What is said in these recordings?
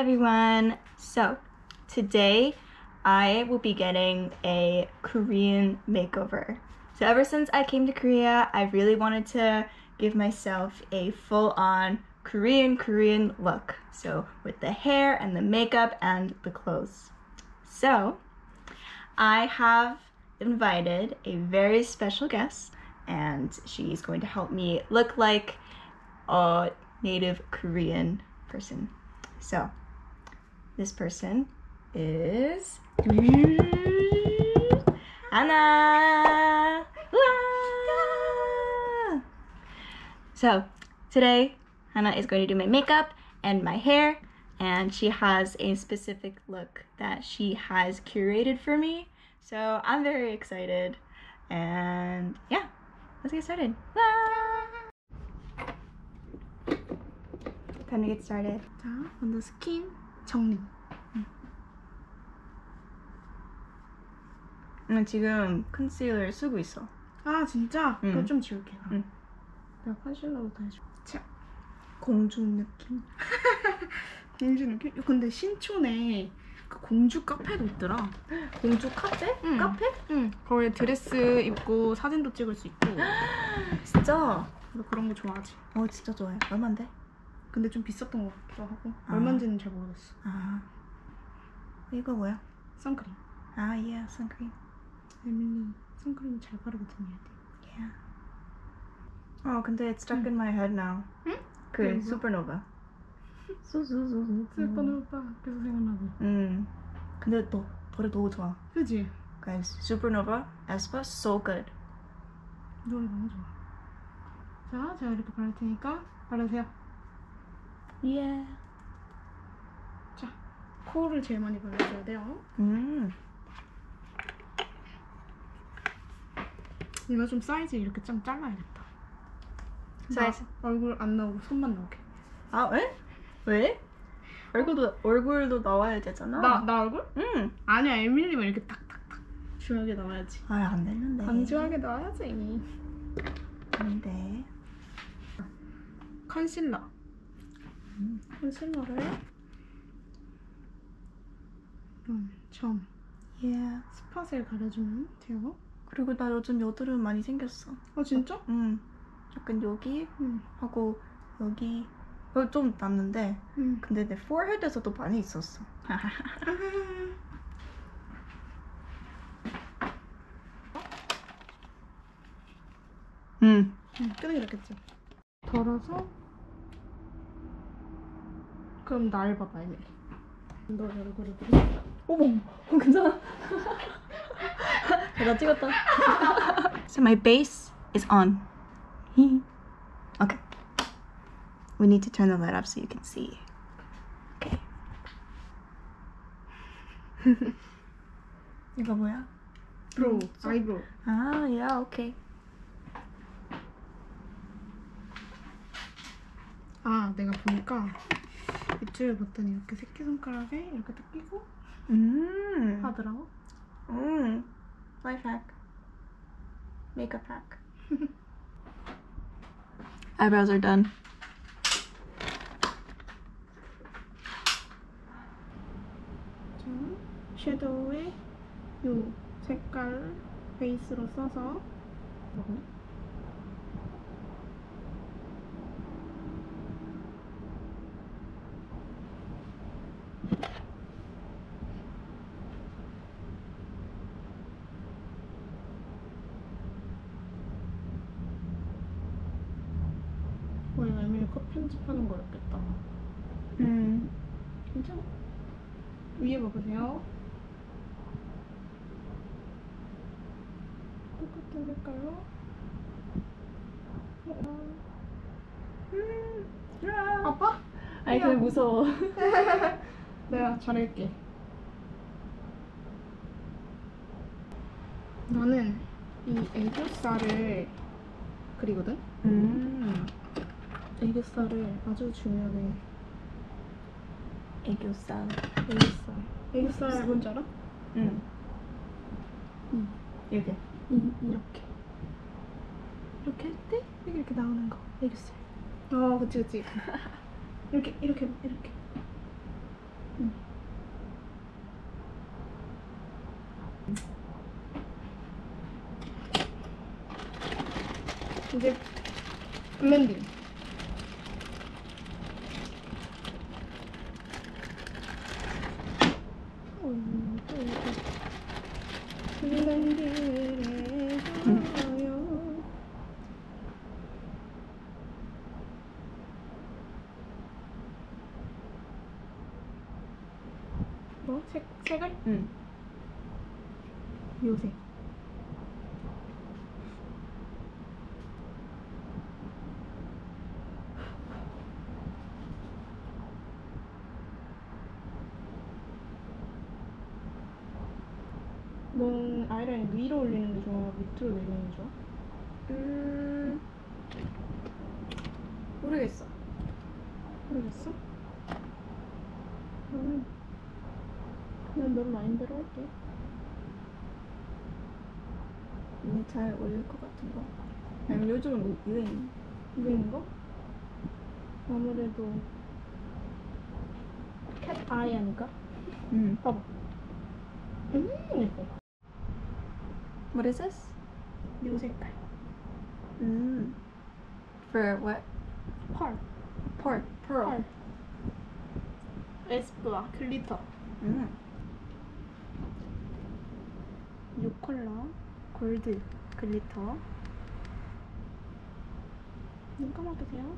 everyone. So today I will be getting a Korean makeover. So ever since I came to Korea, I really wanted to give myself a full-on Korean look. So with the hair and the makeup and the clothes. So I have invited a very special guest and she's going to help me look like a native Korean person. So this person is Hannah. So today Hannah is going to do my makeup and my hair, and she has a specific look that she has curated for me. So I'm very excited, and yeah, let's get started. Time to get started. 자, 먼저 스킨 정리. 지금 컨실러 쓰고 있어. 아, 진짜? 응. 그거 좀 지울게. 응. 내가 컨실러부터 해줘. 자, 공주 느낌. 공주 느낌? 근데 신촌에 그 공주 카페도 있더라. 공주 카페? 응. 카페? 응. 거기 드레스 입고 사진도 찍을 수 있고. 진짜? 너 그런 거 좋아하지? 진짜 좋아해. 얼만데? 근데 좀 비쌌던 것 같기도 하고. 아. 얼마인지는 잘 모르겠어. 이거 뭐야? 선크림. Yeah, 선크림. 에밀리 선크림 잘 바르고 다녀야 돼. Yeah. 근데 it's stuck in my head now. 응? 그 그리고? 슈퍼노바. 슬픈 오빠 계속 생각나고. 근데 노래 너무 좋아. 그지? Guys, Supernova, aespa, so good. 노래 너무 좋아. 자, 제가 이렇게 바를 테니까 바르세요. Yeah. 자, 코를 제일 많이 발라줘야 돼요. 이거 좀 사이즈 이렇게 좀 잘라야겠다. 사이즈? 얼굴 안 나오고 손만 나오게. 왜? 왜? 얼굴도 나와야 되잖아. 나 얼굴? 응. 아니야, 에밀리만 이렇게 탁탁탁 중하게 나와야지. 안 됐는데. 강조하게 나와야지. 근데 컨실러. 컨실러를 점 Yeah. 스팟을 가려주면 돼요. 그리고 나 요즘 여드름 많이 생겼어. 진짜? 응. 약간 여기 하고 여기 좀 났는데 근데 내 forehead에서도 많이 있었어. 끄덕이겠지. 덜어서 그럼 날 봐봐, 에밀리. 너 얼굴을 보고. 어머, 괜찮아. 내가 찍었다. So my base is on. Okay. We need to turn the light up so you can see. Okay. 이거 뭐야? 브로우, 아이브로우. Yeah, okay. 내가 보니까 입술을 봤더니 이렇게 새끼손가락에 이렇게 딱 끼고 하더라고. Life hack. Makeup hack. Eyebrows are done. 자, 섀도우에 요 색깔 베이스로 써서 에밀리 컷 편집하는 거 어렵겠다. 괜찮아. 위에 봐보세요. 똑같은 색깔로. 아빠? 아니, 그냥 무서워. 내가 잘할게. 나는 이 애교살을 그리거든? 애교살을 아주 중요해. 애교살. 애교살 뭔지 알아? 이렇게. 이렇게 할 때 이렇게 나오는 거. 애교살. 그치. 이렇게 이제 블렌딩. 블렌딩을 해줘요. 뭐? 색을? 응. 요색. 넌 아이라인 위로 올리는 게 좋아? 밑으로 내리는 게 좋아? 모르겠어. 모르겠어? 나는 그냥 넌 마인드로 할게. 근데 잘 어울릴 것 같은 거. 아니면 요즘은 뭐 유행. 유행인 거? 아무래도 캣 아이 아닐까? 응. 봐봐. 예뻐. What is this? 요 색깔. For what? 펄. Pearl. 펄. 에스쁘아 글리터. 요 컬러 골드 글리터. 눈 감아보세요.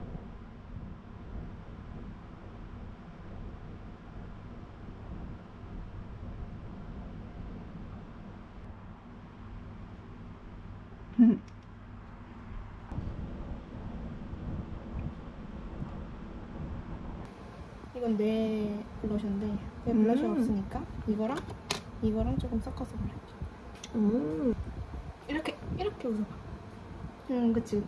이건 내 블러셔인데 내 블러셔 없으니까 이거랑 조금 섞어서 발라줘. 이렇게 웃어봐. 그치.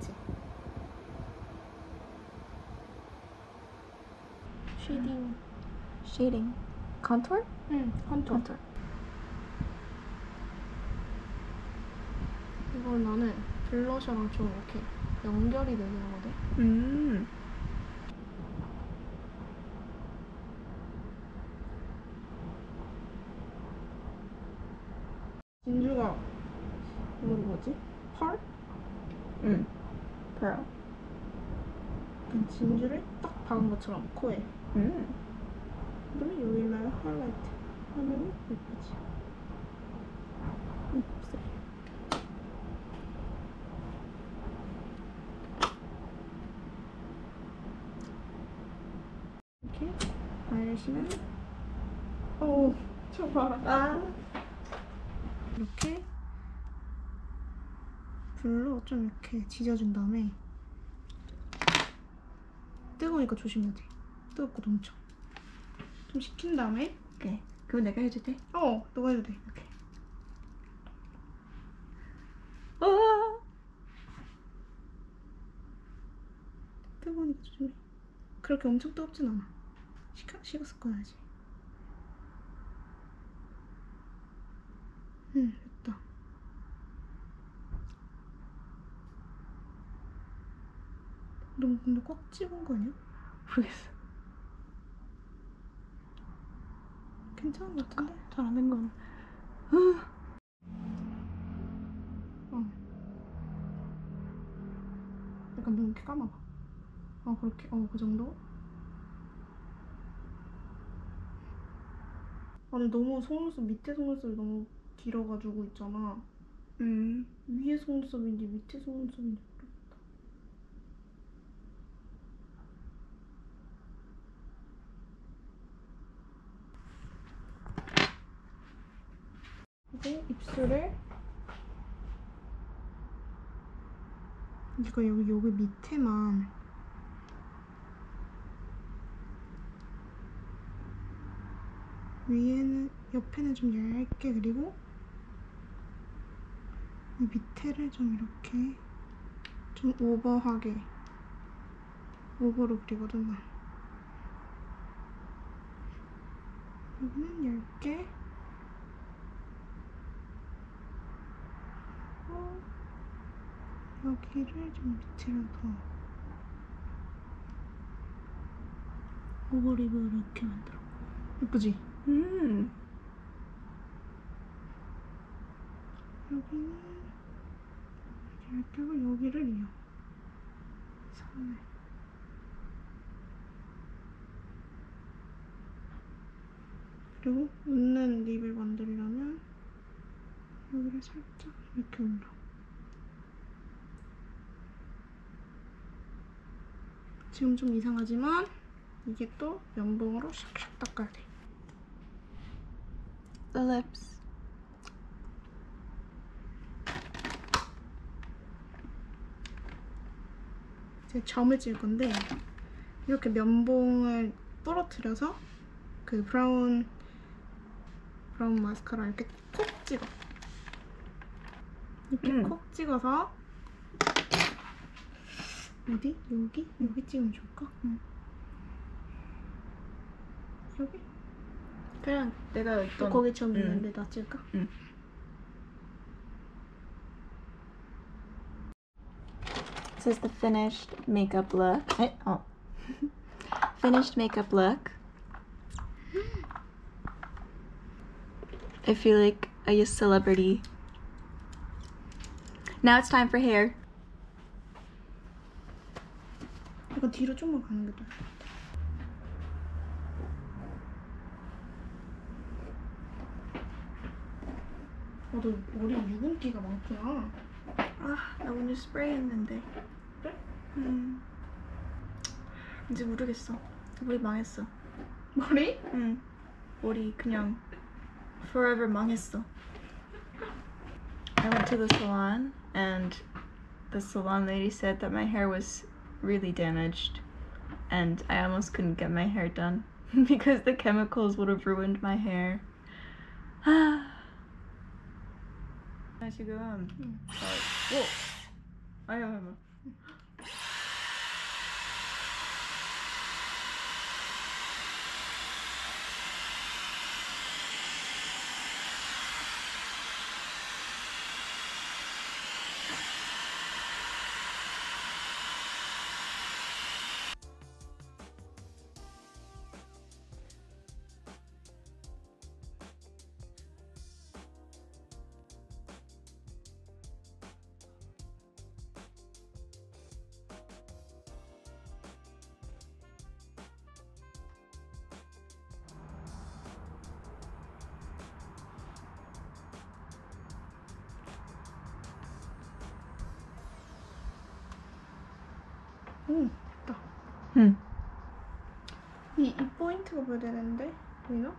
Shading. Contour? 컨투어. 이걸 나는 블러셔랑 좀 이렇게 연결이 되게 하거든. 진주가 이거 뭐지? 펄? Pearl. 진주를 딱 박은 것처럼 코에. 그러면 여기를 하이라이트 하면 예쁘지. 입술. 이렇게 바르시면 저 봐라. 이렇게 불로 좀 이렇게 지져준 다음에 뜨거우니까 조심해야 돼. 뜨겁고 넘쳐. 좀 식힌 다음에 오케이. 그럼 내가 해도 돼? 너가 해도 돼. 오케이. 뜨거우니까 조심해. 그렇게 엄청 뜨겁진 않아. 식었을 거야 아직. 됐다. 너 근데 꽉 집은 거 아니야? 모르겠어. 괜찮은 거 같은데? 잘 안 된 건. 약간 눈 이렇게 감아봐. 그렇게. 그 정도? 아니 너무 속눈썹 밑에 속눈썹이 너무 길어가지고 있잖아. 위에 속눈썹인지 밑에 속눈썹인지 모르겠다. 이제 입술을 이거 여기 밑에만 위에는 옆에는 좀 얇게 그리고 이 밑에를 좀 이렇게 좀 오버하게 오버로 그리거든 나. 여기는 얇게 여기를 좀 밑으로 더 오버립을 이렇게 만들어. 예쁘지? 음. 여기는 이렇게 하고 여기를 이어. 선을. 그리고 웃는 립을 만들려면 여기를 살짝 이렇게 올려. 지금 좀 이상하지만 이게 또 면봉으로 샥샥 닦아야 돼. The lips. 이제 점을 찍을 건데 이렇게 면봉을 부러뜨려서 그 브라운 마스카라 이렇게 콕 찍어. 이렇게 콕 찍어서 어디? 여기? 여기 찍으면 좋을까? 여기? 그냥 내가 있던 거기 점 있는데 나 찍을까? 응. This is the finished makeup look. Finished makeup look. I feel like a celebrity. Now it's time for hair. 약간 뒤로 좀만 가는 게 더. 너 머리 유분기가 많구나. 아, 나 오늘 스프레이 했는데. 그래? 이제 모르겠어. 머리 망했어. 머리? 응. 머리 그냥 forever 망했어. I went to the salon and the salon lady said that my hair was really damaged and I almost couldn't get my hair done because the chemicals would have ruined my hair. 나 지금 아유. 됐다. 이 포인트가 보여야 되는데 보이나?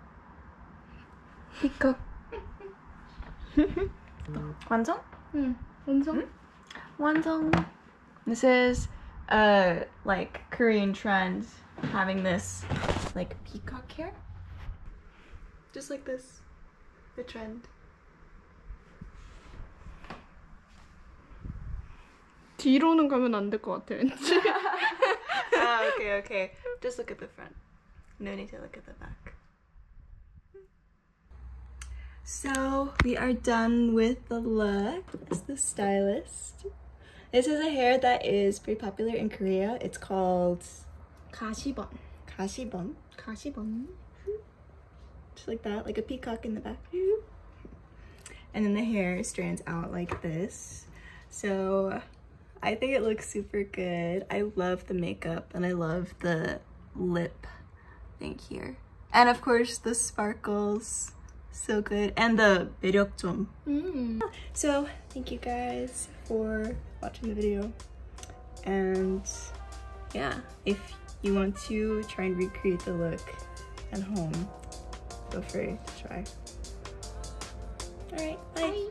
피커. 완성? 응. 완성? 완성. This is like Korean trend, having this like peacock hair. Just like this. The trend. 뒤로는 가면 안 될 것 같아 왠지. Okay. Just look at the front. No need to look at the back. So we are done with the look. This is the stylist. This is a hair that is pretty popular in Korea. It's called 가시번. 가시번. Just like that, like a peacock in the back. And then the hair strands out like this. So I think it looks super good. I love the makeup and I love the lip thing here. And of course the sparkles. So good. And the 매력점. So thank you guys for watching the video. And yeah, if you want to try and recreate the look at home, feel free to try. Alright, bye.